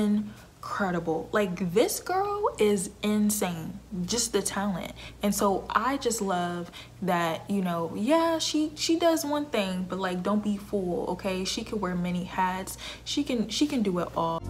incredible. Like, this girl is insane, just the talent. And so I just love that, you know, yeah, she does one thing, but like, don't be fooled, okay? She can wear many hats. She can do it all.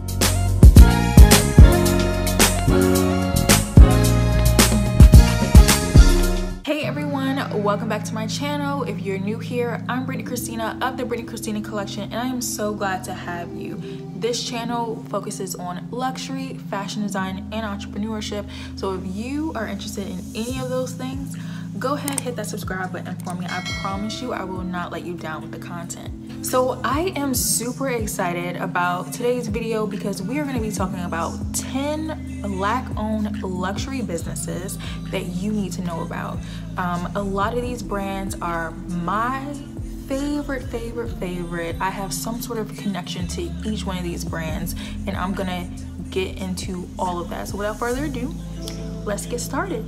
Hey everyone, welcome back to my channel. If you're new here, I'm Brittany Christina of the Brittany Christina Collection, and I am so glad to have you. This channel focuses on luxury, fashion design, and entrepreneurship. So if you are interested in any of those things, go ahead, hit that subscribe button for me. I promise you I will not let you down with the content. So I am super excited about today's video because we are going to be talking about 10 Black-owned luxury businesses that you need to know about. A lot of these brands are my favorite. I have some sort of connection to each one of these brands, and I'm gonna get into all of that. So without further ado, let's get started.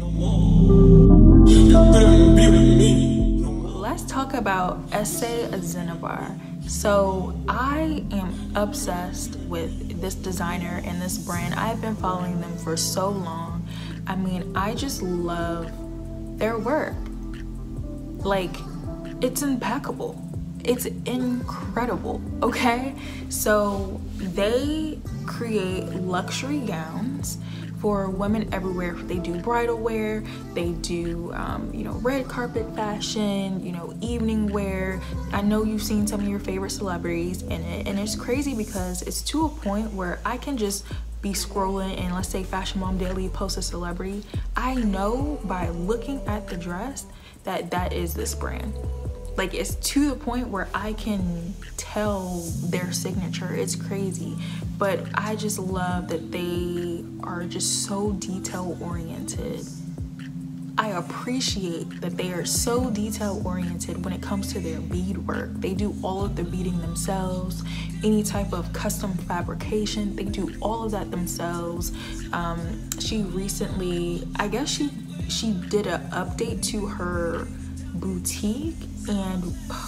Let's talk about Ese Azenabor. So I am obsessed with this designer and this brand. I've been following them for so long. I mean, I just love their work. Like, it's impeccable. It's incredible, okay? So they create luxury gowns for women everywhere. They do bridal wear, they do you know, red carpet fashion, you know, evening wear. I know you've seen some of your favorite celebrities in it, and it's crazy because it's to a point where I can just be scrolling and, let's say, Fashion Mom Daily posts a celebrity. I know by looking at the dress that that is this brand. Like, it's to the point where I can tell their signature. It's crazy. But I just love that they are just so detail oriented. I appreciate that they are so detail oriented when it comes to their beadwork. They do all of the beading themselves. Any type of custom fabrication, they do all of that themselves. She recently, I guess she did an update to her boutique, and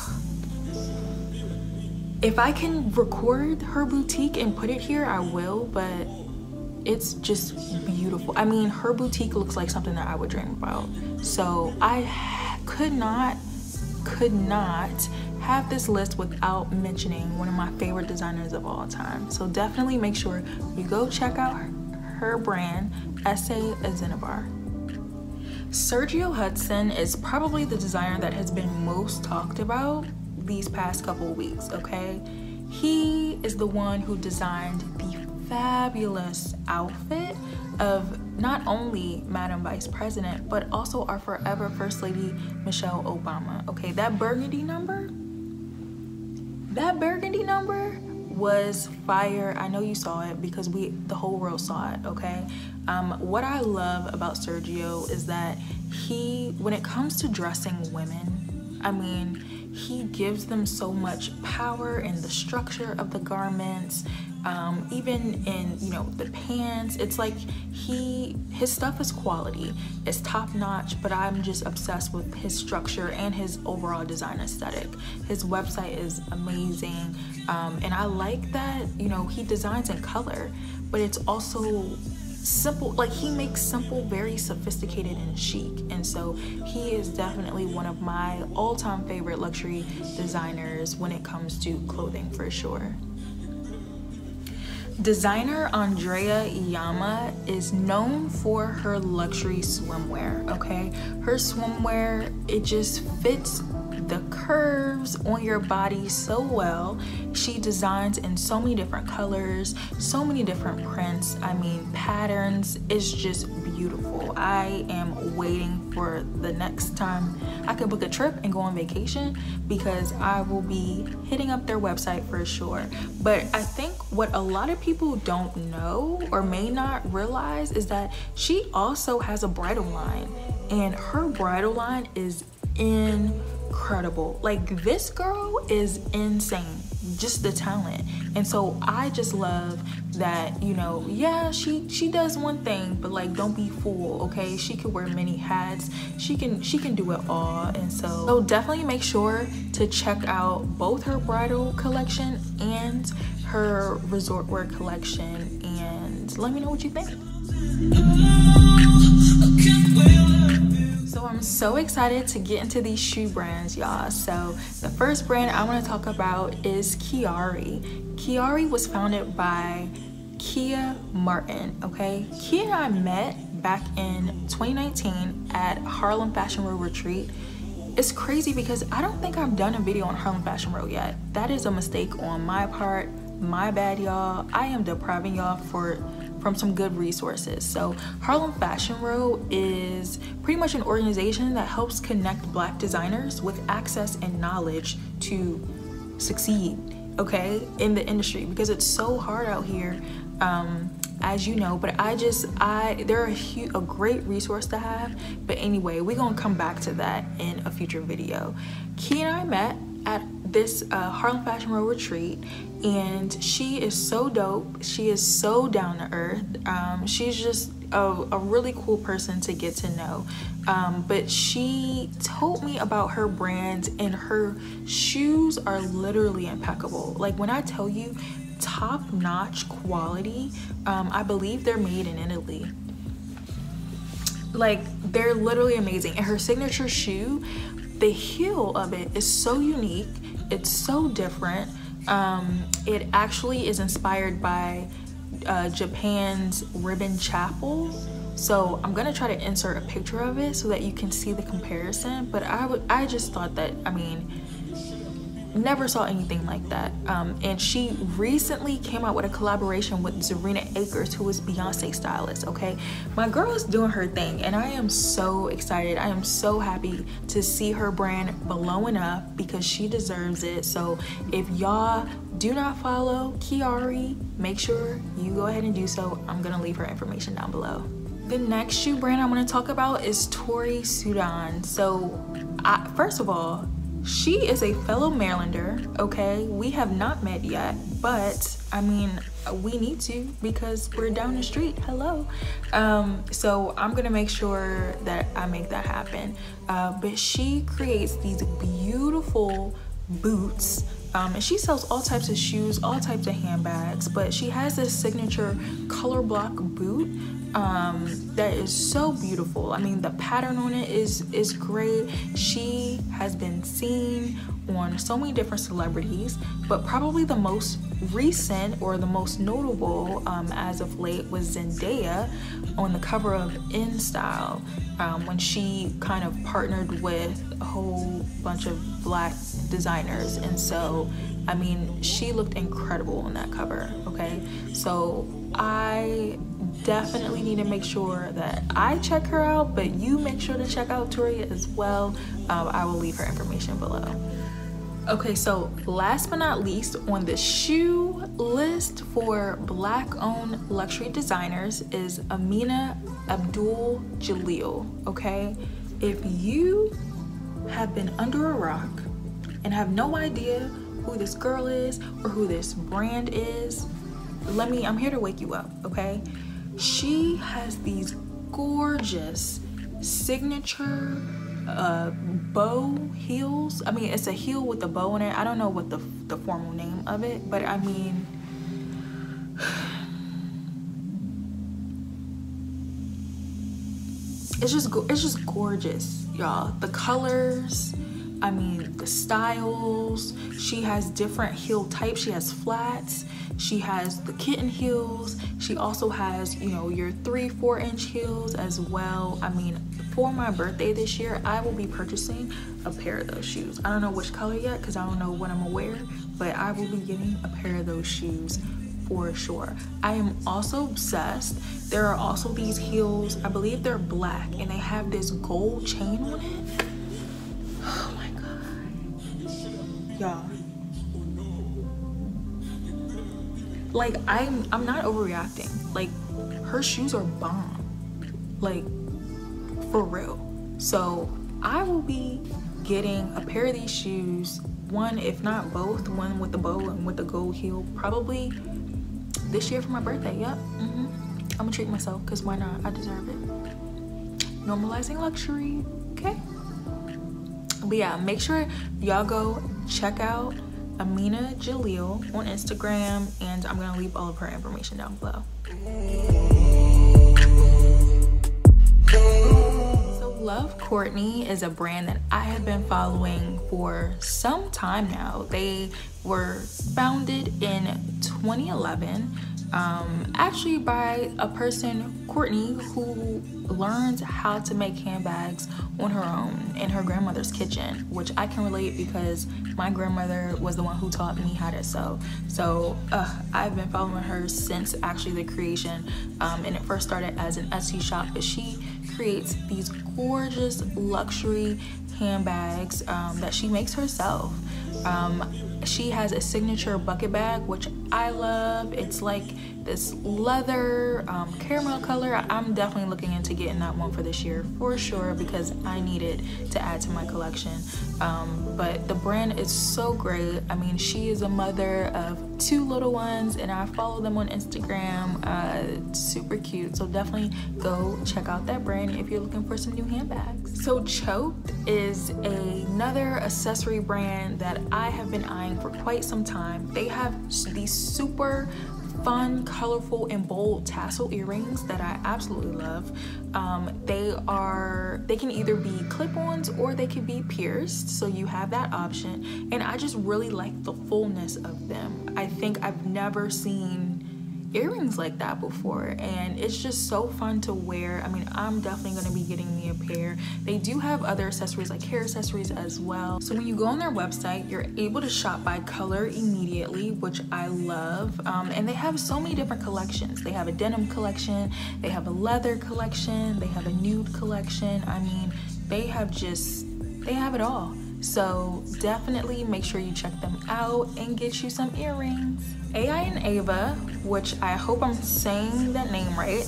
if I can record her boutique and put it here, I will, but it's just beautiful. I mean, her boutique looks like something that I would dream about. So I could not have this list without mentioning one of my favorite designers of all time. So definitely make sure you go check out her brand, Ese Azenabor. Sergio Hudson is probably the designer that has been most talked about these past couple of weeks, okay? He is the one who designed the fabulous outfit of not only Madam Vice President, but also our forever First Lady, Michelle Obama, okay? That burgundy number was fire. I know you saw it because the whole world saw it, okay? What I love about Sergio is that when it comes to dressing women, I mean, he gives them so much power in the structure of the garments, even in, you know, the pants. It's like his stuff is quality, it's top notch, but I'm just obsessed with his structure and his overall design aesthetic. His website is amazing, and I like that, you know, he designs in color, but it's also simple. Like, he makes simple very sophisticated and chic, and so he is definitely one of my all-time favorite luxury designers when it comes to clothing, for sure. Designer Andrea Iyamah is known for her luxury swimwear, okay? Her swimwear, it just fits the curves on your body so well. She designs in so many different colors, so many different prints, I mean patterns. It's just beautiful. I am waiting for the next time I can book a trip and go on vacation, because I will be hitting up their website for sure. But I think what a lot of people don't know or may not realize is that she also has a bridal line, and her bridal line is incredible. Like, this girl is insane, just the talent. And so I just love that, you know, yeah, she does one thing, but like, don't be fooled, okay? She can wear many hats. She can do it all. And so definitely make sure to check out both her bridal collection and her resort wear collection, and let me know what you think. So I'm so excited to get into these shoe brands, y'all. So the first brand I want to talk about is Keeyahri. Keeyahri was founded by Kia Martin, okay? Kia and I met back in 2019 at Harlem Fashion Row Retreat. It's crazy because I don't think I've done a video on Harlem Fashion Row yet. That is a mistake on my part. My bad, y'all. I am depriving y'all from some good resources. So Harlem Fashion Row is pretty much an organization that helps connect Black designers with access and knowledge to succeed, okay, in the industry, because it's so hard out here, as you know. But they're a great resource to have. But anyway, we're gonna come back to that in a future video. Key and I met at this Harlem Fashion Row retreat, and she is so dope. She is so down to earth. She's just a really cool person to get to know. But she told me about her brand, and her shoes are literally impeccable. Like, when I tell you top-notch quality, I believe they're made in Italy. Like, they're literally amazing. And her signature shoe, the heel of it is so unique. It's so different. It actually is inspired by Japan's Ribbon Chapel. So I'm gonna try to insert a picture of it so that you can see the comparison. But I just thought that, I mean, never saw anything like that. And she recently came out with a collaboration with Zarina Akers, who is Beyonce's stylist, okay? My girl is doing her thing, and I am so excited. I am so happy to see her brand blowing up, because she deserves it. So if y'all do not follow Keeyahri, make sure you go ahead and do so. I'm gonna leave her information down below. The next shoe brand I want to talk about is Tori Soudan. So first of all, she is a fellow Marylander, okay? We have not met yet, but I mean, we need to, because we're down the street. Hello. So I'm gonna make sure that I make that happen. But she creates these beautiful boots, and she sells all types of shoes, all types of handbags, but she has this signature color block boot that is so beautiful. I mean, the pattern on it is great. She has been seen on so many different celebrities, but probably the most recent, or the most notable as of late, was Zendaya on the cover of In Style, when she kind of partnered with a whole bunch of Black designers. And so, I mean, she looked incredible on that cover, okay? So I definitely need to make sure that I check her out, but you make sure to check out Tori as well. I will leave her information below. Okay, so last but not least on the shoe list for Black-owned luxury designers is Aminah, Abdul, Jillil, okay? If you have been under a rock and have no idea who this girl is or who this brand is, I'm here to wake you up, okay? She has these gorgeous signature bow heels. I mean, it's a heel with a bow in it. I don't know what the formal name of it, but I mean, it's just gorgeous, y'all. The colors, I mean, the styles. She has different heel types. She has flats, she has the kitten heels, she also has, you know, your 3-4 inch heels as well. I mean, for my birthday this year, I will be purchasing a pair of those shoes. I don't know which color yet, because I don't know what I'm gonna wear, but I will be getting a pair of those shoes for sure. I am also obsessed. There are also these heels, I believe they're black, and they have this gold chain on it. Oh my God, y'all. Like, I'm not overreacting. Like, her shoes are bomb, like, for real. So I will be getting a pair of these shoes, one if not both, one with the bow and with the gold heel, probably this year for my birthday. Yep. I'm gonna treat myself, because why not? I deserve it. Normalizing luxury, okay? But yeah, make sure y'all go check out Aminah Jillil on Instagram, and I'm gonna leave all of her information down below. Love Cortnie is a brand that I have been following for some time now. They were founded in 2011, actually by a person, Cortnie, who learned how to make handbags on her own in her grandmother's kitchen, which I can relate because my grandmother was the one who taught me how to sew. So I've been following her since actually the creation, and it first started as an Etsy shop, but she creates these gorgeous luxury handbags that she makes herself. She has a signature bucket bag, which I love. It's like this leather caramel color. I'm definitely looking into getting that one for this year for sure, because I need it to add to my collection. But the brand is so great. I mean, she is a mother of 2 little ones, and I follow them on Instagram. Super cute. So definitely go check out that brand if you're looking for some new handbags. So Choked is another accessory brand that I have been eyeing for quite some time. They have these super fun, colorful, and bold tassel earrings that I absolutely love. They can either be clip-ons or they can be pierced, so you have that option, and I just really like the fullness of them. I think I've never seen earrings like that before, and it's just so fun to wear. I mean, I'm definitely going to be getting me a pair. They do have other accessories like hair accessories as well. So when you go on their website, you're able to shop by color immediately, which I love. And they have so many different collections. They have a denim collection, they have a leather collection, they have a nude collection. I mean, they have it all. So definitely make sure you check them out and get you some earrings. AI and Ava, which I hope I'm saying that name right,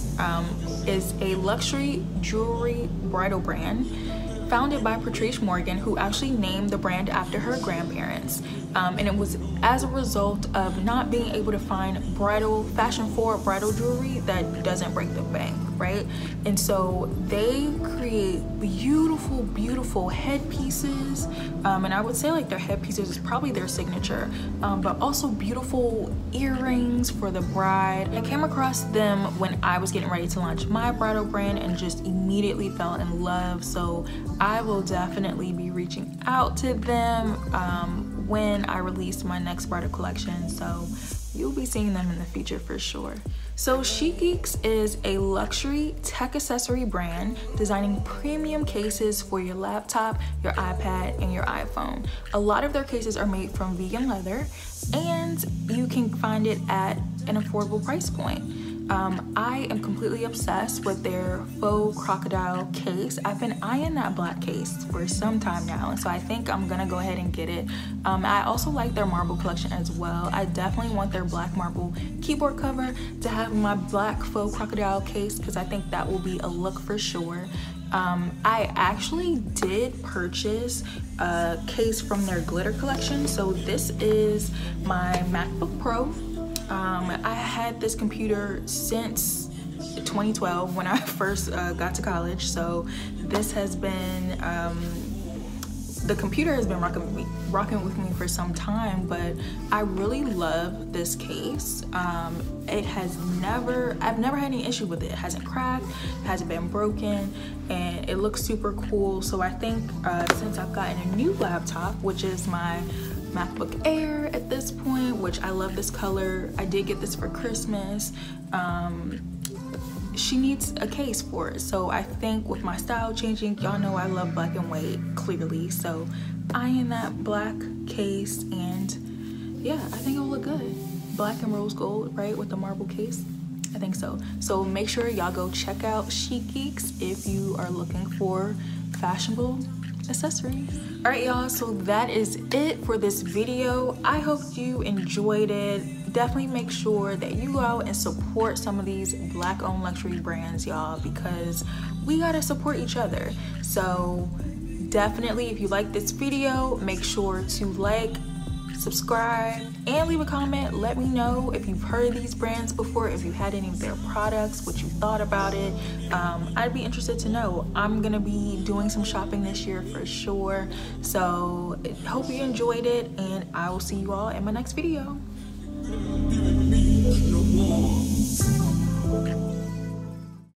is a luxury jewelry bridal brand founded by Patrice Morgan, who actually named the brand after her grandparents. And it was as a result of not being able to find fashion-forward bridal jewelry that doesn't break the bank, right? And so they create beautiful, beautiful headpieces. And I would say like their headpieces is probably their signature, but also beautiful earrings for the bride. I came across them when I was getting ready to launch my bridal brand and just immediately fell in love. So I will definitely be reaching out to them when I release my next bridal collection, so you'll be seeing them in the future for sure. So Chic Geeks is a luxury tech accessory brand designing premium cases for your laptop, your iPad, and your iPhone. A lot of their cases are made from vegan leather, and you can find it at an affordable price point. I am completely obsessed with their faux crocodile case. I've been eyeing that black case for some time now, and so I think I'm gonna go ahead and get it. I also like their marble collection as well. I definitely want their black marble keyboard cover to have my black faux crocodile case, because I think that will be a look for sure. I actually did purchase a case from their glitter collection. So this is my MacBook Pro. I had this computer since 2012 when I first got to college, so this has been the computer has been rocking with me for some time, but I really love this case. I've never had any issue with it. It hasn't cracked, it hasn't been broken, and it looks super cool. So I think since I've gotten a new laptop, which is my MacBook Air at this point, which I love this color. I did get this for Christmas. She needs a case for it. So I think with my style changing, y'all know I love black and white clearly. So eyeing that black case, and yeah, I think it'll look good. Black and rose gold, right, with the marble case. I think so. So make sure y'all go check out Chic Geeks if you are looking for fashionable accessories. All right, y'all, so that is it for this video. I hope you enjoyed it. Definitely make sure that you go out and support some of these black-owned luxury brands, y'all, because we gotta support each other. So definitely, if you like this video, make sure to like, subscribe, and leave a comment. Let me know if you've heard of these brands before, if you had any of their products, what you thought about it. I'd be interested to know. I'm gonna be doing some shopping this year for sure. So hope you enjoyed it, and I will see you all in my next video.